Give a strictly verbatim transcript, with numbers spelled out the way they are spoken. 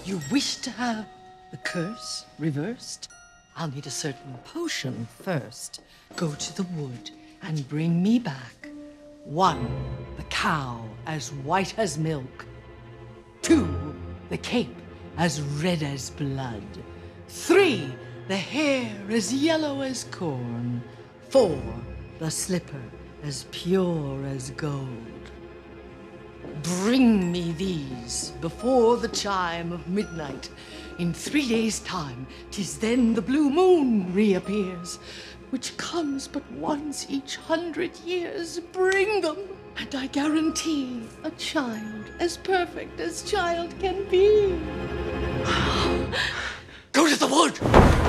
You wish to have the curse reversed? I'll need a certain potion first. Go to the wood and bring me back. One, the cow as white as milk. Two, the cape as red as blood. Three, the hair as yellow as corn. Four, the slipper as pure as gold. Bring me these before the chime of midnight. In three days' time, 'tis then the blue moon reappears, which comes but once each hundred years. Bring them, and I guarantee a child as perfect as child can be. Go to the wood!